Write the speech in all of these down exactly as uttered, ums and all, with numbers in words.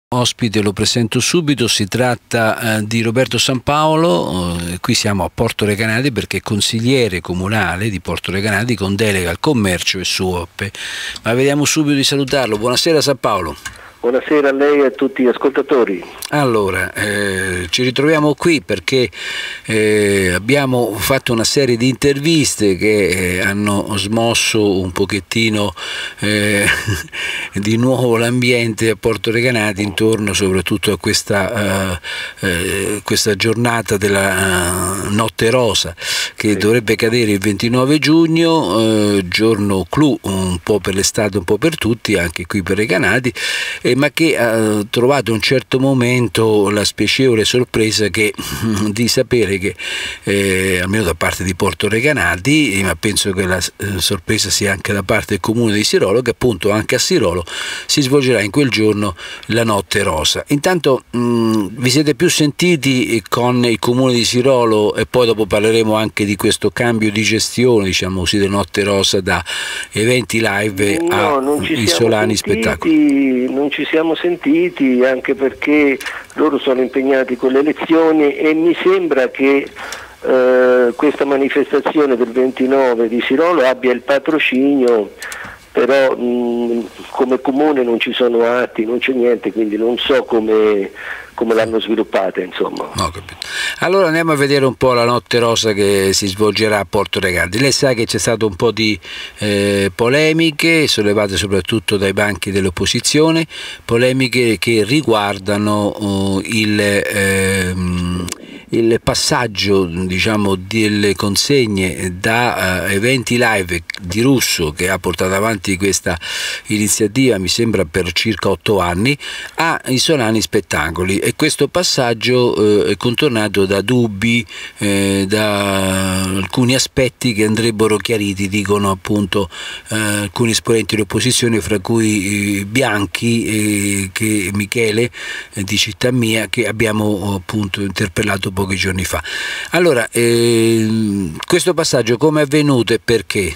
Ospite lo presento subito, si tratta eh, di Roberto Sanpaolo, eh, qui siamo a Porto Recanati perché è consigliere comunale di Porto Recanati con delega al commercio e S U O P. Ma vediamo subito di salutarlo. Buonasera Sanpaolo. Buonasera a lei e a tutti gli ascoltatori. Allora, eh, ci ritroviamo qui perché eh, abbiamo fatto una serie di interviste che eh, hanno smosso un pochettino eh, di nuovo l'ambiente a Porto Recanati intorno soprattutto a questa, eh, eh, questa giornata della uh, Notte Rosa che sì. dovrebbe cadere il ventinove giugno, eh, giorno clou un po' per l'estate, un po' per tutti, anche qui per Recanati, eh, ma che ha trovato a un certo momento la spiacevole sorpresa che, di sapere che, eh, almeno da parte di Porto Recanati, ma penso che la eh, sorpresa sia anche da parte del comune di Sirolo, che appunto anche a Sirolo si svolgerà in quel giorno la Notte Rosa. Intanto mh, vi siete più sentiti con il comune di Sirolo e poi dopo parleremo anche di questo cambio di gestione, diciamo così, della Notte Rosa da eventi live no, a isolani spettacoli? Non ci siamo sentiti anche perché loro sono impegnati con le elezioni e mi sembra che eh, questa manifestazione del ventinove di Sirolo abbia il patrocinio, però mh, come comune non ci sono atti, non c'è niente, quindi non so come, come l'hanno sviluppata, insomma. No, capito. Allora andiamo a vedere un po' la Notte Rosa che si svolgerà a Porto Recanati. Lei sa che c'è stato un po' di eh, polemiche sollevate soprattutto dai banchi dell'opposizione, polemiche che riguardano uh, il eh, il passaggio, diciamo, delle consegne da uh, eventi live di Russo, che ha portato avanti questa iniziativa mi sembra per circa otto anni, a isolani spettacoli, e questo passaggio uh, è contornato da dubbi, eh, da alcuni aspetti che andrebbero chiariti, dicono appunto uh, alcuni esponenti dell'opposizione, fra cui uh, Bianchi e che Michele eh, di Città Mia, che abbiamo appunto interpellato pochi giorni fa. Allora, eh, questo passaggio come è avvenuto e perché?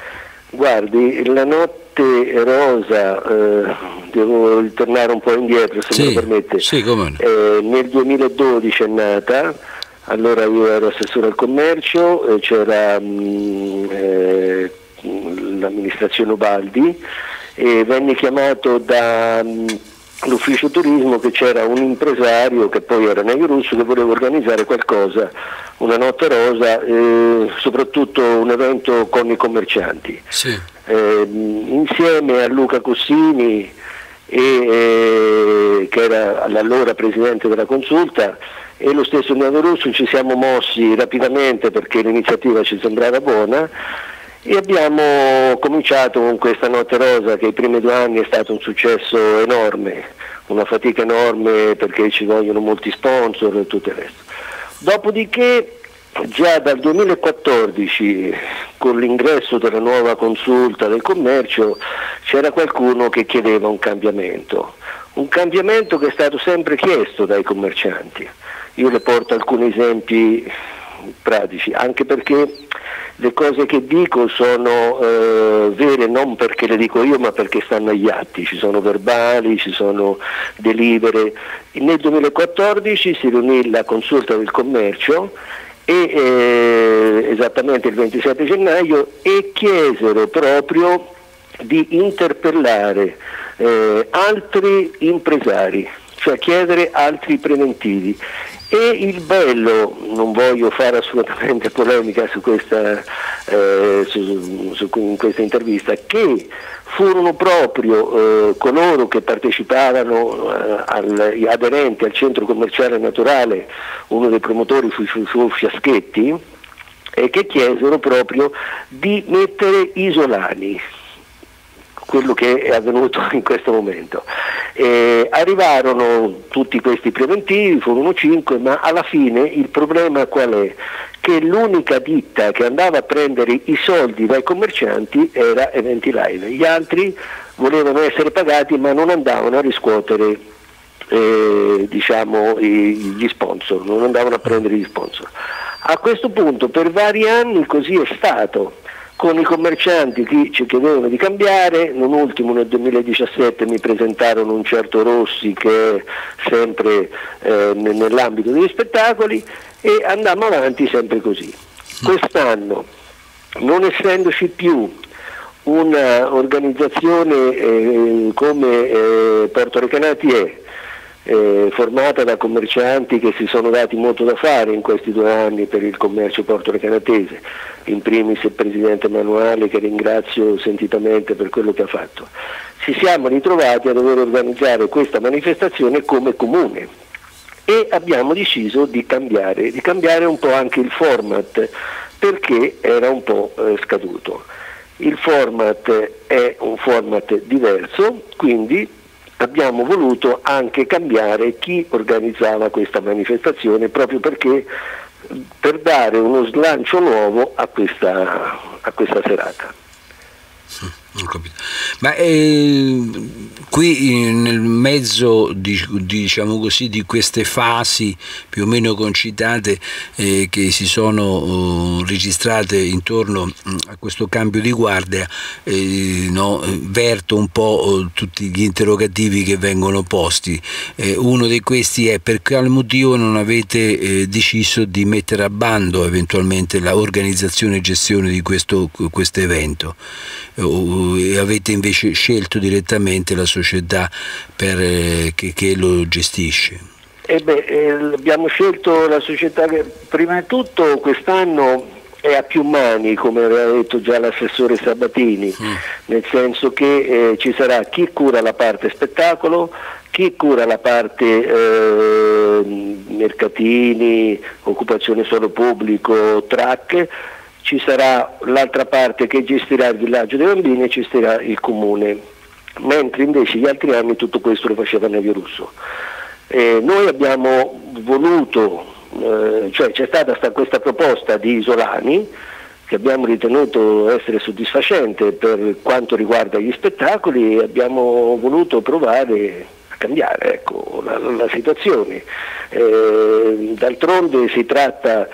Guardi, la Notte Rosa, eh, devo ritornare un po' indietro se sì, me lo permette, sì, come no. eh, nel duemiladodici è nata, allora io ero assessore al commercio, eh, c'era eh, l'amministrazione Ubaldi e venne chiamato da mh, l'ufficio turismo che c'era un impresario che poi era Nevio Russo che voleva organizzare qualcosa, una Notte Rosa, eh, soprattutto un evento con i commercianti, sì. eh, insieme a Luca Cossini e, eh, che era allora presidente della consulta, e lo stesso Nevio Russo ci siamo mossi rapidamente perché l'iniziativa ci sembrava buona e abbiamo cominciato con questa Notte Rosa che i primi due anni è stato un successo enorme, una fatica enorme perché ci vogliono molti sponsor e tutto il resto. Dopodiché già dal duemilaquattordici con l'ingresso della nuova consulta del commercio c'era qualcuno che chiedeva un cambiamento, un cambiamento che è stato sempre chiesto dai commercianti. Io le porto alcuni esempi pratici, anche perché le cose che dico sono eh, vere non perché le dico io ma perché stanno agli atti, ci sono verbali, ci sono delibere. Nel duemilaquattordici si riunì la consulta del commercio e eh, esattamente il ventisette gennaio e chiesero proprio di interpellare eh, altri impresari, cioè chiedere altri preventivi. E il bello, non voglio fare assolutamente polemica su questa, eh, su, su, in questa intervista, che furono proprio eh, coloro che partecipavano eh, al, aderenti al centro commerciale naturale, uno dei promotori fu, fu, fu Fiaschetti, e che chiesero proprio di mettere isolani, quello che è avvenuto in questo momento. Eh, arrivarono tutti questi preventivi, furono cinque, ma alla fine il problema qual è? Che l'unica ditta che andava a prendere i soldi dai commercianti era Eventi Live, gli altri volevano essere pagati ma non andavano a riscuotere eh, diciamo, gli sponsor, non andavano a prendere gli sponsor. A questo punto per vari anni così è stato. con i commercianti che ci chiedevano di cambiare. Non ultimo nel duemiladiciassette mi presentarono un certo Rossi che è sempre eh, nell'ambito degli spettacoli, e andammo avanti sempre così. Quest'anno, non essendoci più un'organizzazione eh, come eh, Porto Recanati è, Eh, formata da commercianti che si sono dati molto da fare in questi due anni per il commercio portorecanatese, in primis il presidente Emanuele, che ringrazio sentitamente per quello che ha fatto. Ci siamo ritrovati a dover organizzare questa manifestazione come comune e abbiamo deciso di cambiare, di cambiare un po' anche il format, perché era un po' eh, scaduto. Il format è un format diverso, quindi abbiamo voluto anche cambiare chi organizzava questa manifestazione, proprio perché per dare uno slancio nuovo a questa, a questa serata. Ho capito. Ma eh, qui nel mezzo di, diciamo così, di queste fasi più o meno concitate eh, che si sono uh, registrate intorno a questo cambio di guardia, eh, no, verto un po' uh, tutti gli interrogativi che vengono posti. Eh, uno di questi è: per quale motivo non avete eh, deciso di mettere a bando eventualmente l'organizzazione e gestione di questo questo evento? E avete invece scelto direttamente la società per, eh, che, che lo gestisce? Eh beh, eh, abbiamo scelto la società che prima di tutto quest'anno è a più mani, come aveva detto già l'assessore Sabatini, mm. nel senso che eh, ci sarà chi cura la parte spettacolo, chi cura la parte eh, mercatini, occupazione solo pubblico, track. Ci sarà l'altra parte che gestirà il villaggio dei bambini e gestirà il comune, mentre invece gli altri anni tutto questo lo faceva Nevio Russo. Eh, noi abbiamo voluto, eh, cioè c'è stata sta, questa proposta di Isolani, che abbiamo ritenuto essere soddisfacente per quanto riguarda gli spettacoli, e abbiamo voluto provare a cambiare, ecco, la, la situazione. Eh, d'altronde si tratta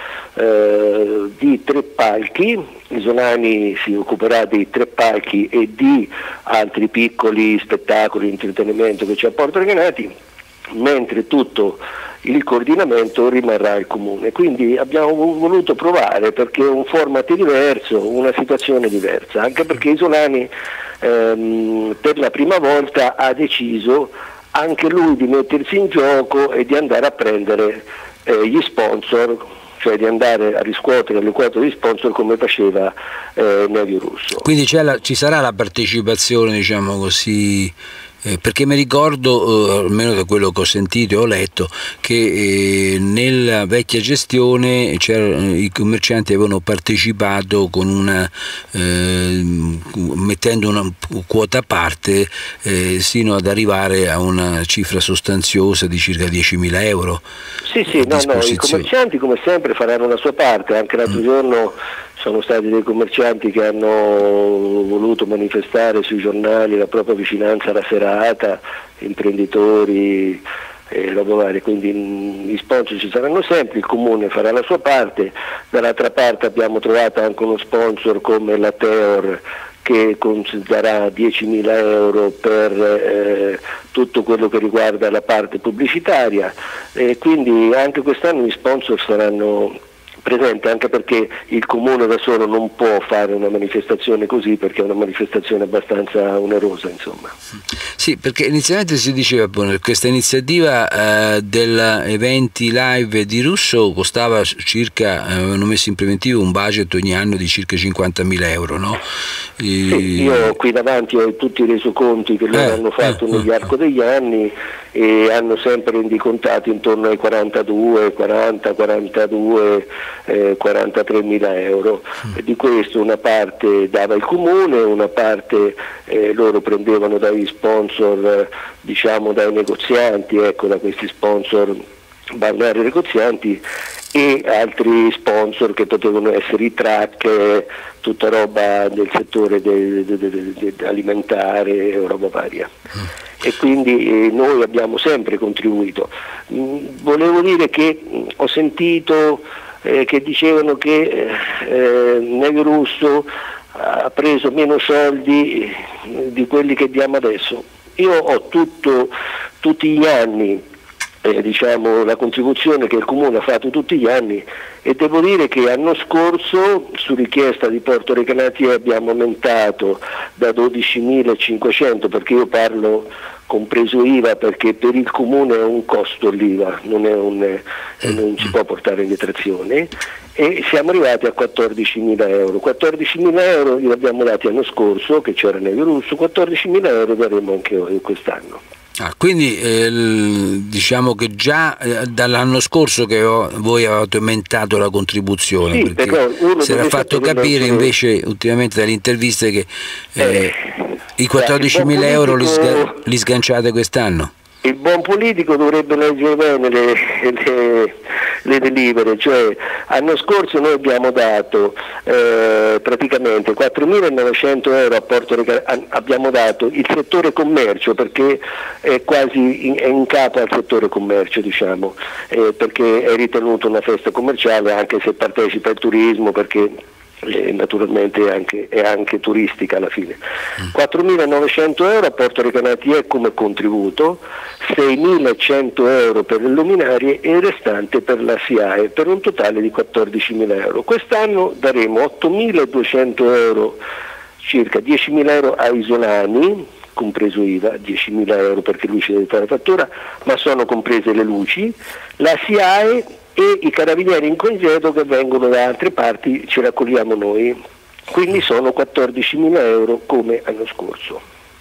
eh, di tre palchi, Isolani si occuperà di tre palchi e di altri piccoli spettacoli, intrattenimento che c'è a Porto Recanati, mentre tutto il coordinamento rimarrà il comune. Quindi abbiamo voluto provare, perché è un format diverso, una situazione diversa, anche perché Isolani ehm, per la prima volta ha deciso anche lui di mettersi in gioco e di andare a prendere eh, gli sponsor, cioè di andare a riscuotere le quote di sponsor come faceva eh, Nevio Russo. Quindi c'è la, ci sarà la partecipazione, diciamo così, eh, perché mi ricordo, eh, almeno da quello che ho sentito e ho letto, che eh, nella vecchia gestione i commercianti avevano partecipato con una, eh, mettendo una quota a parte eh, sino ad arrivare a una cifra sostanziosa di circa diecimila euro. Sì, sì, no, no, i commercianti come sempre faranno la sua parte. Anche l'altro mm. giorno sono stati dei commercianti che hanno voluto manifestare sui giornali la propria vicinanza alla serata, imprenditori e roba varia, quindi gli sponsor ci saranno sempre, il comune farà la sua parte. Dall'altra parte abbiamo trovato anche uno sponsor come la Teor, che darà diecimila euro per eh, tutto quello che riguarda la parte pubblicitaria, e quindi anche quest'anno gli sponsor saranno presenti, anche perché il comune da solo non può fare una manifestazione così, perché è una manifestazione abbastanza onerosa, insomma. Sì, perché inizialmente si diceva che questa iniziativa eh, dell'eventi live di Russo costava circa, eh, avevano messo in preventivo un budget ogni anno di circa cinquantamila euro, no? E... Sì, io qui davanti ho tutti i resoconti che loro eh, hanno fatto eh, nell'arco eh, degli anni, e hanno sempre rendicontato intorno ai quarantadue, quaranta, quarantadue, eh, quarantatremila euro. Mm. E di questo una parte dava il comune, una parte eh, loro prendevano dagli sponsor, eh, diciamo dai negozianti, ecco, da questi sponsor balneari negozianti, e altri sponsor che potevano essere i track, eh, tutta roba del settore de, de, de, de, de alimentare o roba varia. Mm. E quindi eh, noi abbiamo sempre contribuito. Mm, volevo dire che mh, ho sentito eh, che dicevano che eh, Nevio Russo ha preso meno soldi di quelli che diamo adesso. Io ho tutto, tutti gli anni Eh, diciamo, la contribuzione che il Comune ha fatto tutti gli anni, e devo dire che l'anno scorso su richiesta di Porto Recanati abbiamo aumentato da dodicimilacinquecento, perché io parlo compreso I V A, perché per il Comune è un costo l'I V A, non, è un, eh, non si può portare in detrazione, e siamo arrivati a quattordicimila euro. quattordicimila euro li abbiamo dati l'anno scorso, che c'era Nevio Russo, quattordicimila euro daremo anche quest'anno. Ah, quindi eh, diciamo che già eh, dall'anno scorso che ho, voi avete aumentato la contribuzione, sì, perché si era fatto capire invece ultimamente dalle interviste che eh, eh, i quattordicimila euro li, sga li sganciate quest'anno. Il buon politico dovrebbe leggere bene le, le, le delibere, cioè l'anno scorso noi abbiamo dato eh, praticamente quattromilanovecento euro a Porto Recanati, abbiamo dato il settore commercio, perché è quasi in, è in capo al settore commercio, diciamo, eh, perché è ritenuto una festa commerciale, anche se partecipa al turismo, perché E naturalmente è anche, è anche turistica alla fine. quattromilanovecento euro a Porto Recanati è come contributo, seimilacento euro per le luminarie e il restante per la S I A E, per un totale di quattordicimila euro. Quest'anno daremo ottomiladuecento euro, circa diecimila euro a Isolani, compreso I V A, diecimila euro perché lui ci deve fare fattura, ma sono comprese le luci, la S I A E e i carabinieri in congedo che vengono da altre parti ci raccogliamo noi, quindi sono quattordicimila euro come l'anno scorso.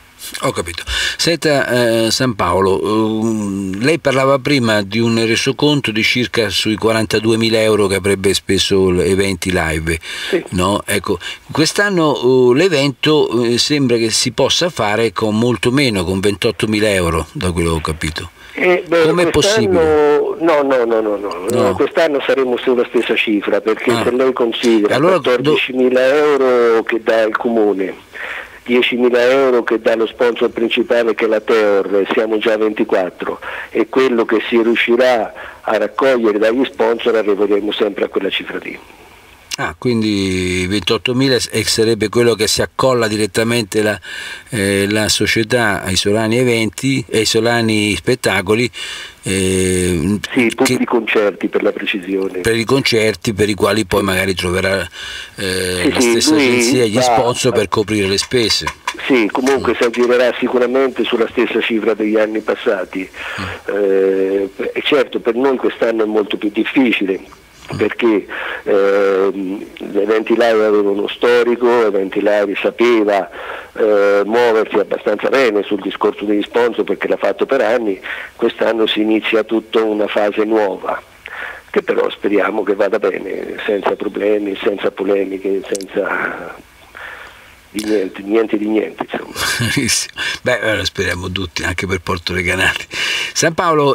Ho capito. Senta eh, San Paolo, uh, lei parlava prima di un resoconto di circa sui quarantaduemila euro che avrebbe speso eventi live, sì. No? Ecco, quest'anno uh, l'evento uh, sembra che si possa fare con molto meno, con ventottomila euro, da quello che ho capito. Eh, Come è possibile? No, no, no, no, no. no. Quest'anno saremo sulla stessa cifra, perché ah. se lei considera allora, quattordicimila euro che dà il Comune, diecimila euro che dà lo sponsor principale che è la Teor, siamo già a ventiquattro, e quello che si riuscirà a raccogliere dagli sponsor arriveremo sempre a quella cifra lì. Ah, quindi ventottomila sarebbe quello che si accolla direttamente la, eh, la società ai Isolani Eventi e ai Isolani Spettacoli. Eh, sì, tutti i concerti per la precisione. Per i concerti per i quali poi magari troverà eh, sì, la stessa sì, agenzia gli va, sponsor per coprire le spese. Sì, comunque mm. si aggirerà sicuramente sulla stessa cifra degli anni passati. Mm. Eh, certo, per noi quest'anno è molto più difficile, perché eh, Eventi Live aveva uno storico, Eventi Live sapeva eh, muoversi abbastanza bene sul discorso degli sponsor perché l'ha fatto per anni. Quest'anno si inizia tutta una fase nuova, che però speriamo che vada bene, senza problemi, senza polemiche, senza di niente, niente di niente, insomma. Beh, allora speriamo tutti, anche per Porto Recanati. San Paolo,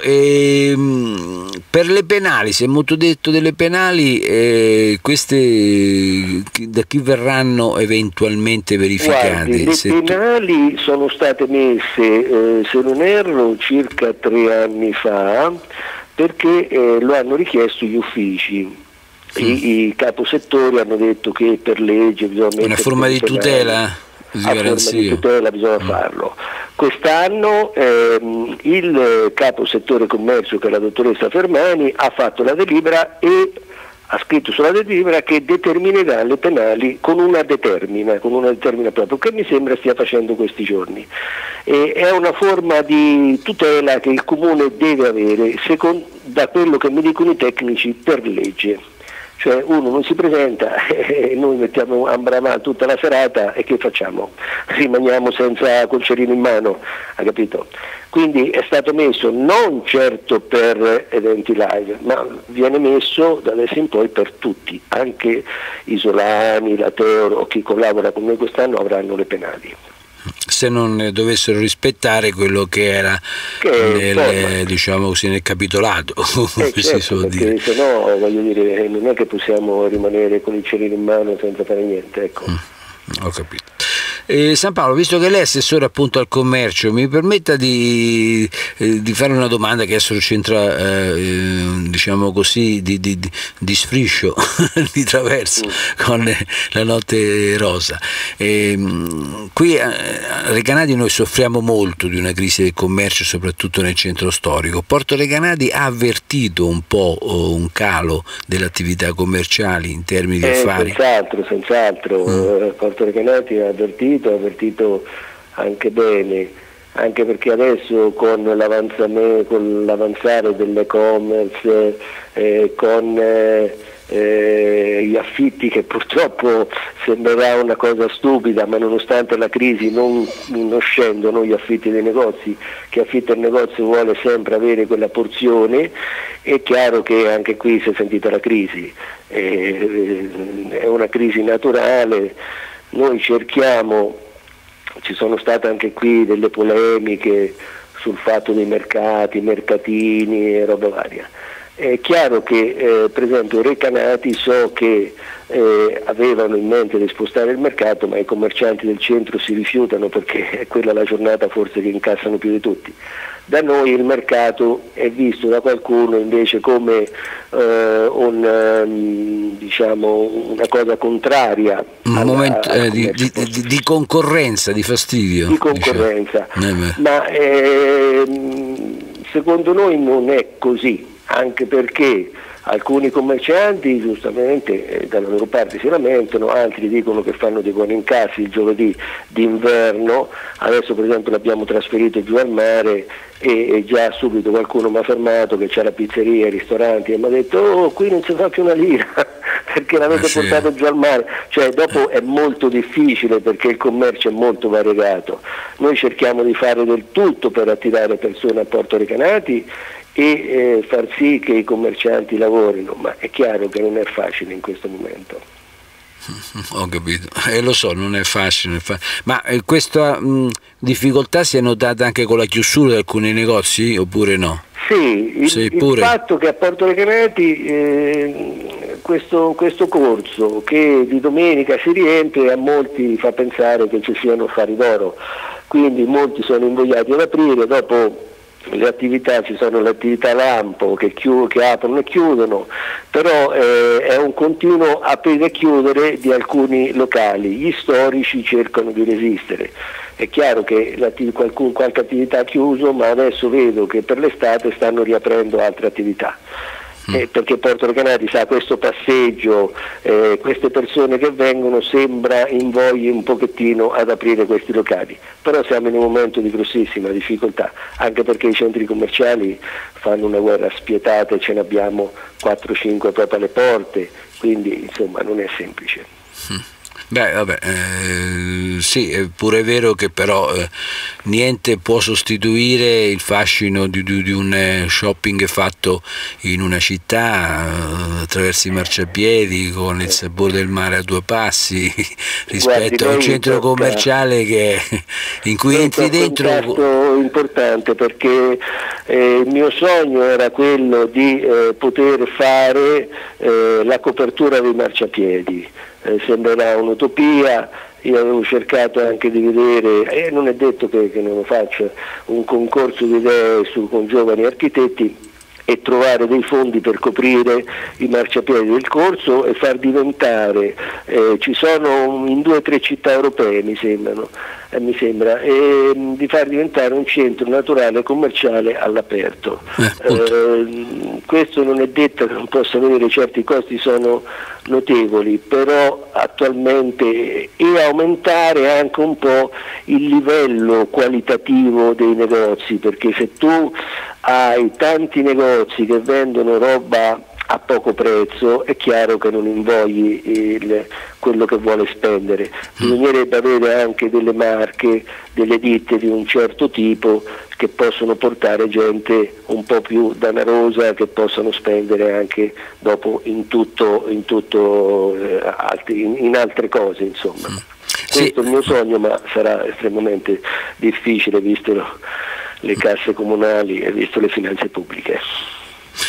ehm, per le penali, si è molto detto delle penali, eh, queste da chi verranno eventualmente verificate? Guardi, le Se penali tu... sono state messe, eh, se non erro, circa tre anni fa, perché eh, lo hanno richiesto gli uffici. I, i caposettori hanno detto che per legge bisogna mettere una forma di tutela, di forma di tutela bisogna mm. farlo. Quest'anno ehm, il caposettore commercio, che è la dottoressa Fermani, ha fatto la delibera e ha scritto sulla delibera che determinerà le penali con una determina, con una determina proprio, che mi sembra stia facendo questi giorni. E è una forma di tutela che il Comune deve avere, secondo, da quello che mi dicono i tecnici, per legge. Cioè uno non si presenta e noi mettiamo a bramare tutta la serata e che facciamo? Rimaniamo senza colcerino in mano, ha capito? Quindi è stato messo non certo per Eventi Live, ma viene messo da adesso in poi per tutti, anche Isolani, la Teor o chi collabora con noi quest'anno avranno le penali. Se non dovessero rispettare quello che era che nel, diciamo così, nel capitolato, eh, certo, si suol dire. Se no, voglio dire, non è che possiamo rimanere con il cerino in mano senza fare niente, ecco. Mm, ho capito. Eh, San Paolo, visto che lei è assessore appunto al commercio, mi permetta di, eh, di fare una domanda che adesso c'entra, eh, diciamo così, di, di, di, di sfriscio, di traverso mm. con la notte rosa. Eh, qui a Recanati noi soffriamo molto di una crisi del commercio, soprattutto nel centro storico. Porto Recanati ha avvertito un po' un calo delle attività commerciali in termini di eh, affari? Senz'altro, senz'altro. Mm. Porto Recanati ha avvertito, ha avvertito anche bene, anche perché adesso con l'avanzare dell'e-commerce, eh, con eh, eh, gli affitti, che purtroppo sembrerà una cosa stupida, ma nonostante la crisi non, non scendono gli affitti dei negozi. Chi affitta il negozio vuole sempre avere quella porzione. È chiaro che anche qui si è sentita la crisi, eh, è una crisi naturale. Noi cerchiamo, ci sono state anche qui delle polemiche sul fatto dei mercati, mercatini e roba varia. È chiaro che eh, per esempio Recanati so che eh, avevano in mente di spostare il mercato, ma i commercianti del centro si rifiutano perché è quella la giornata forse che incassano più di tutti. Da noi il mercato è visto da qualcuno invece come eh, un, um, diciamo, una cosa contraria. Un alla, momento eh, di, di, di, di concorrenza, di fastidio. Di concorrenza, diciamo. Ma eh, secondo noi non è così, anche perché alcuni commercianti giustamente eh, dalla loro parte si lamentano, altri dicono che fanno dei buoni incassi il giovedì d'inverno. Adesso per esempio l'abbiamo trasferito giù al mare e, e già subito qualcuno mi ha fermato che c'è la pizzeria, i ristoranti, e mi ha detto oh, qui non si fa più una lira perché l'avete eh sì. portato giù al mare. Cioè dopo è molto difficile perché il commercio è molto variegato. Noi cerchiamo di fare del tutto per attirare persone a Porto Recanati e eh, far sì che i commercianti lavorino, ma è chiaro che non è facile in questo momento. Ho capito, e eh, lo so, non è facile, non è facile. Ma eh, questa mh, difficoltà si è notata anche con la chiusura di alcuni negozi oppure no? Sì, il, sì, il fatto che a Porto Recanati eh, questo, questo corso che di domenica si riempie a molti fa pensare che ci siano affari d'oro, quindi molti sono invogliati ad aprire. Dopo le attività, ci sono le attività lampo che, chiu- che aprono e chiudono, però eh, è un continuo aprire e chiudere di alcuni locali. Gli storici cercano di resistere. È chiaro che qualcun, qualche attività ha chiuso, ma adesso vedo che per l'estate stanno riaprendo altre attività. Eh, perché Porto Recanati sa questo passeggio, eh, queste persone che vengono sembra invogli un pochettino ad aprire questi locali, però siamo in un momento di grossissima difficoltà, anche perché i centri commerciali fanno una guerra spietata e ce ne abbiamo quattro cinque proprio alle porte, quindi insomma non è semplice. Mm. Beh, vabbè, eh, sì, è pure vero che però eh, niente può sostituire il fascino di, di, di un shopping fatto in una città, eh, attraverso i marciapiedi, con il sapore del mare a due passi, rispetto Guardi, a un centro tocca, commerciale che, in cui entri dentro. È un tasto importante perché eh, il mio sogno era quello di eh, poter fare eh, la copertura dei marciapiedi. Eh, sembrerà un'utopia. Io avevo cercato anche di vedere, e non è detto che, che non lo faccia, un concorso di idee su, con giovani architetti e trovare dei fondi per coprire i marciapiedi del corso e far diventare, eh, ci sono in due o tre città europee mi sembrano, eh, mi sembra, e, di far diventare un centro naturale commerciale all'aperto. Eh, eh, questo non è detto che non possa avere, certi costi sono notevoli, però attualmente, e aumentare anche un po' il livello qualitativo dei negozi, perché se tu hai tanti negozi che vendono roba a poco prezzo è chiaro che non invogli il, quello che vuole spendere. Bisognerebbe avere anche delle marche, delle ditte di un certo tipo che possono portare gente un po' più danarosa, che possano spendere anche dopo in tutto, in, tutto, eh, altri, in, in altre cose, insomma. Sì. Questo è il mio sogno, ma sarà estremamente difficile visto lo, le casse comunali e visto le finanze pubbliche.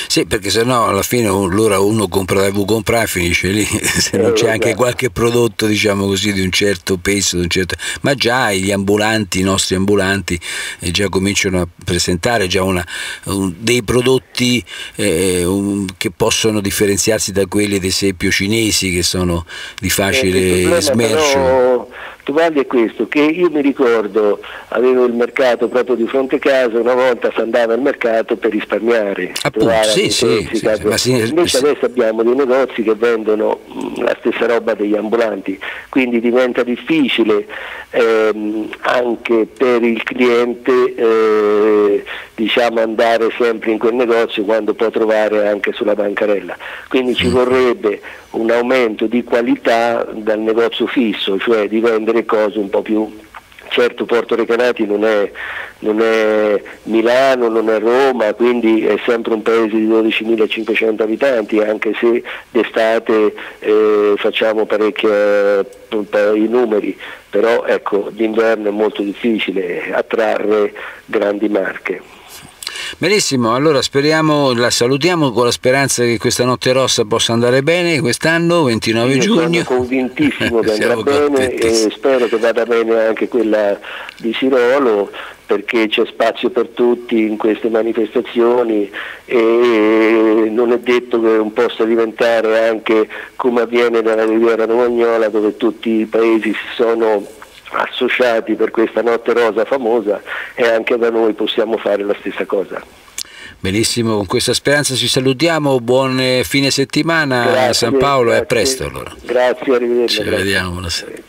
Sì, perché sennò alla fine allora uno compra da comprare e finisce lì, se non c'è anche qualche prodotto, diciamo così, di un certo peso, di un certo... ma già gli ambulanti, i nostri ambulanti eh, già cominciano a presentare già una, un, dei prodotti eh, un, che possono differenziarsi da quelli ad esempio cinesi, che sono di facile eh, smercio. Però, tu guardi è questo, che io mi ricordo, avevo il mercato proprio di fronte a casa, una volta si andava al mercato per risparmiare. Appunto, sì, sì, sì, sì, ma sì, invece sì. Adesso abbiamo dei negozi che vendono la stessa roba degli ambulanti, quindi diventa difficile ehm, anche per il cliente eh, diciamo andare sempre in quel negozio quando può trovare anche sulla bancarella, quindi ci vorrebbe un aumento di qualità dal negozio fisso, cioè di vendere cose un po' più... Certo, Porto Recanati non è, non è Milano, non è Roma, quindi è sempre un paese di dodicimilacinquecento abitanti, anche se d'estate eh, facciamo parecchi i numeri, però ecco, d'inverno è molto difficile attrarre grandi marche. Benissimo, allora speriamo, la salutiamo con la speranza che questa Notte Rossa possa andare bene quest'anno, ventinove Io giugno. Sono convintissimo che andrà bene e spero che vada bene anche quella di Sirolo, perché c'è spazio per tutti in queste manifestazioni e non è detto che non possa diventare anche come avviene nella Riviera Romagnola, dove tutti i paesi si sono associati per questa Notte Rosa famosa, e anche da noi possiamo fare la stessa cosa. Benissimo, con questa speranza ci salutiamo, buon fine settimana. Grazie, a San Paolo, grazie. E a presto allora. Grazie, arrivederci. Ci vediamo, buonasera.